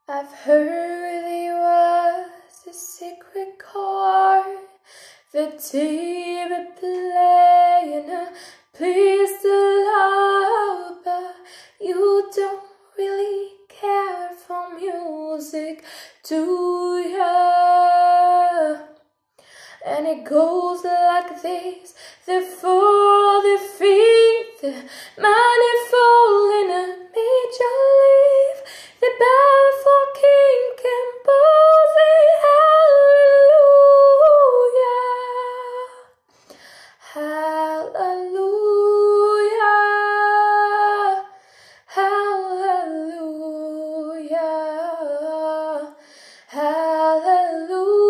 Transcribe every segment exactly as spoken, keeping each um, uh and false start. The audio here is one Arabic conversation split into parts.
I've heard there was a secret chord that David played in a place to love, but you don't really care for music, do ya? And it goes like this: the four, the fifth, the manifold in a major leaf, the bow for king composing hallelujah, hallelujah, hallelujah, hallelujah.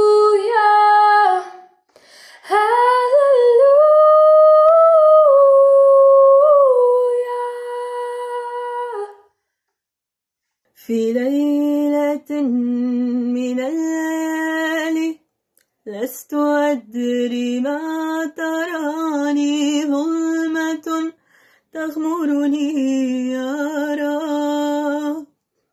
في ليلة من الليالي لست أدري ما تراني، ظلمة تغمرني أرى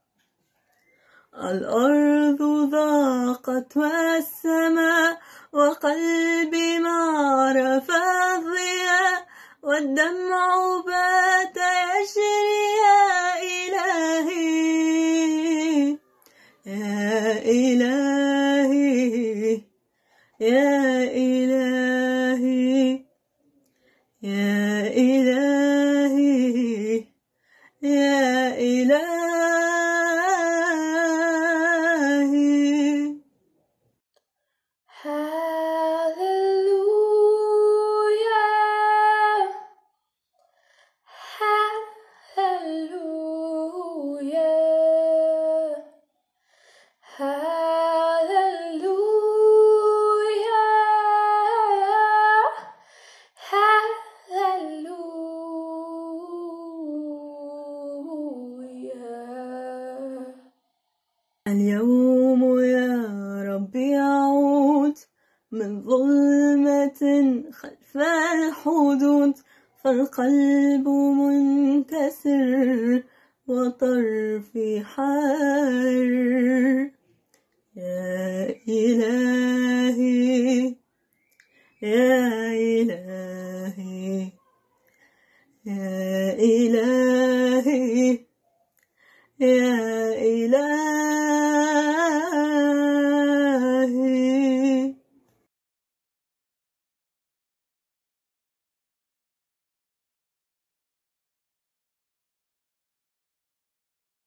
الأرض ضاقت والسماء وقلبي ما عرف الضياء، والدمع بات يجري يا إلهي يا إلهي يا إلهي يا إلهي يا إلهي. اليوم يا ربي أعود من ظلمة خلف الحدود، فالقلب منكسر وطرفي حار. يا إلهي يا إلهي يا إلهي